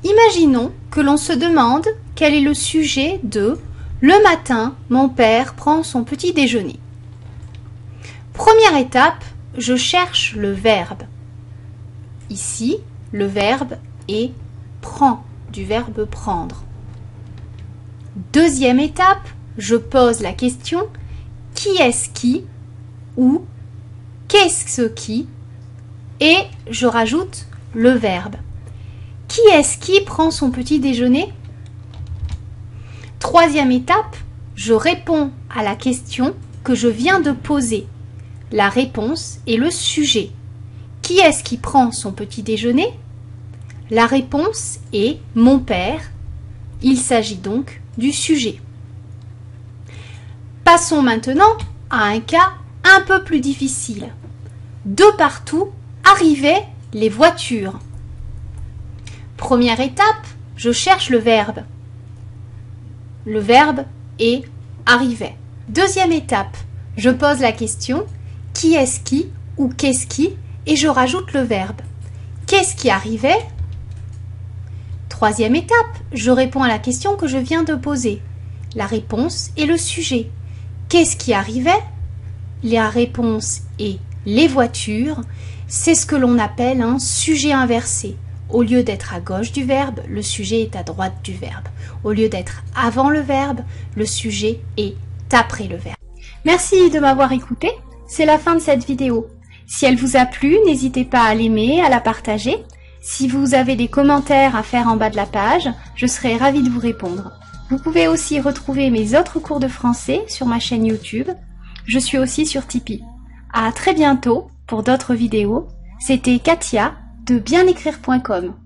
Imaginons que l'on se demande quel est le sujet de « Le matin, mon père prend son petit déjeuner ». Première étape, je cherche le verbe. Ici, le verbe est « prend », du verbe « prendre ». Deuxième étape, je pose la question « Qui est-ce qui » ou « Qu'est-ce qui » et je rajoute le verbe. Qui est-ce qui prend son petit déjeuner? Troisième étape, je réponds à la question que je viens de poser. La réponse est le sujet. Qui est-ce qui prend son petit déjeuner? La réponse est mon père. Il s'agit donc du sujet. Passons maintenant à un cas un peu plus difficile. De partout arrivaient les voitures. Première étape, je cherche le verbe. Le verbe est arrivait. Deuxième étape, je pose la question qui est-ce qui ou qu'est-ce qui et je rajoute le verbe. Qu'est-ce qui arrivait? Troisième étape, je réponds à la question que je viens de poser. La réponse est le sujet. Qu'est-ce qui arrivait? La réponse est les voitures. C'est ce que l'on appelle un sujet inversé. Au lieu d'être à gauche du verbe, le sujet est à droite du verbe. Au lieu d'être avant le verbe, le sujet est après le verbe. Merci de m'avoir écouté. C'est la fin de cette vidéo. Si elle vous a plu, n'hésitez pas à l'aimer, à la partager. Si vous avez des commentaires à faire en bas de la page, je serai ravie de vous répondre. Vous pouvez aussi retrouver mes autres cours de français sur ma chaîne YouTube. Je suis aussi sur Tipeee. À très bientôt pour d'autres vidéos. C'était Katia de bienécrire.com.